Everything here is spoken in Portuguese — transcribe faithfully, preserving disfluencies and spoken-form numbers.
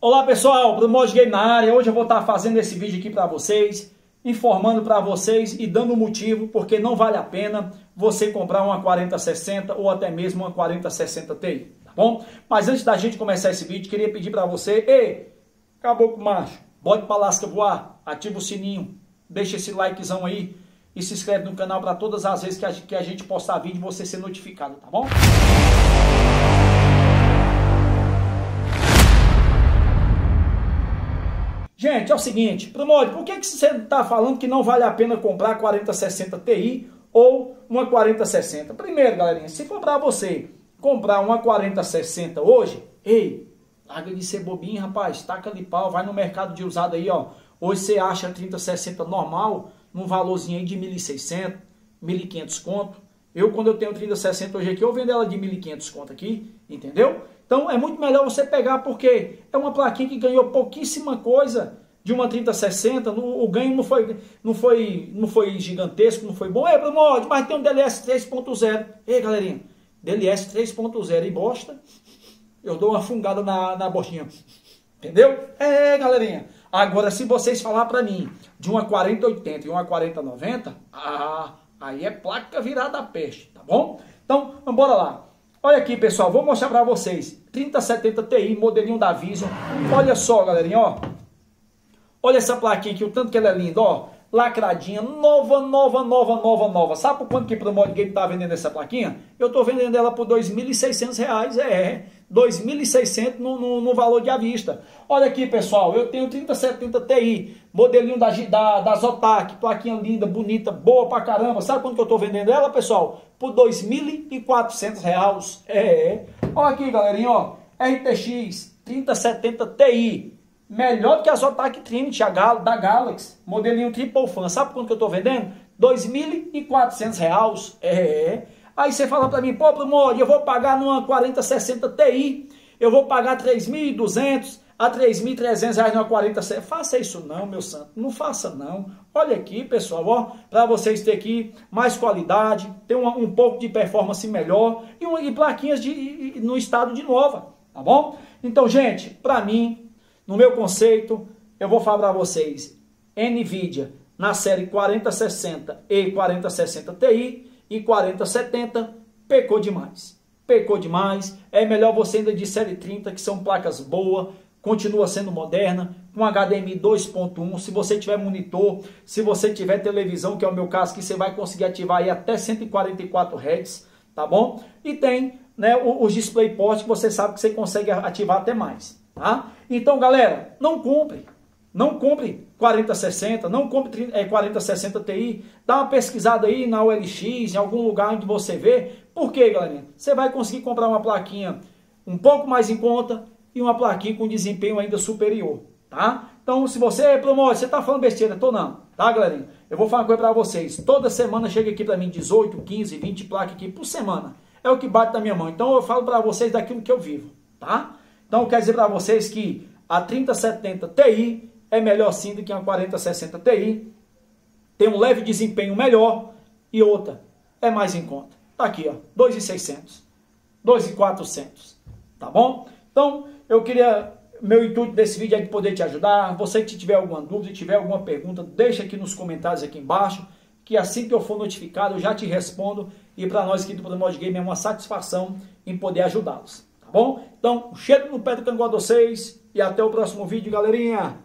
Olá pessoal, Promod Game na área. Hoje eu vou estar fazendo esse vídeo aqui para vocês, informando para vocês e dando motivo porque não vale a pena você comprar uma quarenta sessenta ou até mesmo uma quarenta sessenta Ti, tá bom? Mas antes da gente começar esse vídeo, queria pedir para você, ei, caboclo macho, bote pra lasca voar, ativa o sininho, deixa esse likezão aí e se inscreve no canal para todas as vezes que a, que a gente postar vídeo você ser notificado, tá bom? Gente, é o seguinte, Promod, por que, que você está falando que não vale a pena comprar quarenta sessenta Ti ou uma quarenta sessenta? Primeiro, galerinha, se for para você comprar uma quarenta sessenta hoje, ei, larga de ser bobinho, rapaz, taca ali pau, vai no mercado de usado aí, ó. Hoje você acha a trinta sessenta normal, num valorzinho aí de mil e seiscentos, mil e quinhentos conto. Eu, quando eu tenho trinta sessenta hoje aqui, eu vendo ela de mil e quinhentos conto aqui, entendeu? Então, é muito melhor você pegar, porque é uma plaquinha que ganhou pouquíssima coisa de uma trinta sessenta, o ganho não foi, não foi, não foi gigantesco, não foi bom. É, Promod, mas tem um D L S três ponto zero. Ei, galerinha, D L S três ponto zero e bosta, eu dou uma fungada na, na bostinha. Entendeu? É, galerinha. Agora, se vocês falar para mim de uma quarenta oitenta e uma quarenta noventa, ah, aí é placa virada a peste, tá bom? Então, vamos embora lá. Olha aqui, pessoal, vou mostrar para vocês. trinta setenta Ti, modelinho da Vision. Olha só, galerinha, ó. Olha essa plaquinha aqui, o tanto que ela é linda, ó. Lacradinha, nova, nova, nova, nova, nova. Sabe por quanto que o Promod Game tá vendendo essa plaquinha? Eu tô vendendo ela por dois mil e seiscentos reais, é. dois mil e seiscentos no, no, no valor de à vista. Olha aqui, pessoal, eu tenho trinta setenta Ti, modelinho da, da, da Zotac, plaquinha linda, bonita, boa pra caramba. Sabe quanto que eu tô vendendo ela, pessoal? Por dois mil e quatrocentos reais, é. Olha aqui, galerinha, ó, R T X trinta setenta Ti. Melhor do que a Zotac Trinity, a Gal, da Galaxy, modelinho Triple Fan. Sabe quanto que eu tô vendendo? dois mil e quatrocentos reais. É. Aí você fala pra mim, pô, Promod, eu vou pagar numa quarenta sessenta Ti, eu vou pagar três mil e duzentos a três mil e trezentos reais numa quarenta sessenta. Faça isso não, meu santo. Não faça não. Olha aqui, pessoal, ó, pra vocês terem aqui mais qualidade, ter um, um pouco de performance melhor e, um, e plaquinhas de, e, no estado de nova, tá bom? Então, gente, pra mim, no meu conceito, eu vou falar para vocês, NVIDIA na série quarenta sessenta e quarenta sessenta Ti e quarenta setenta, pecou demais. Pecou demais, é melhor você ainda de série trinta, que são placas boas, continua sendo moderna, com H D M I dois ponto um, se você tiver monitor, se você tiver televisão, que é o meu caso, que você vai conseguir ativar aí até cento e quarenta e quatro hertz, tá bom? E tem, né, os DisplayPort que você sabe que você consegue ativar até mais. Tá? Então, galera, não compre, não compre quarenta sessenta, não compre é, quarenta sessenta Ti, dá uma pesquisada aí na O L X, em algum lugar onde você vê. Por quê, galerinha? Você vai conseguir comprar uma plaquinha um pouco mais em conta e uma plaquinha com desempenho ainda superior, tá? Então, se você, Promod, você tá falando besteira, tô não, tá, galerinha? Eu vou falar uma coisa pra vocês, toda semana chega aqui pra mim dezoito, quinze, vinte placas aqui por semana, é o que bate na minha mão, então eu falo pra vocês daquilo que eu vivo, tá? Então, eu quero dizer para vocês que a trinta setenta Ti é melhor sim do que a quarenta sessenta Ti. Tem um leve desempenho melhor e outra é mais em conta. Tá aqui, ó, dois mil e seiscentos, dois mil e quatrocentos, tá bom? Então, eu queria, meu intuito desse vídeo é de poder te ajudar. Você que tiver alguma dúvida, tiver alguma pergunta, deixa aqui nos comentários aqui embaixo, que assim que eu for notificado, eu já te respondo. E para nós aqui do Promod Game é uma satisfação em poder ajudá-los. Bom, então, um cheiro no pé do cangote de vocês e até o próximo vídeo, galerinha.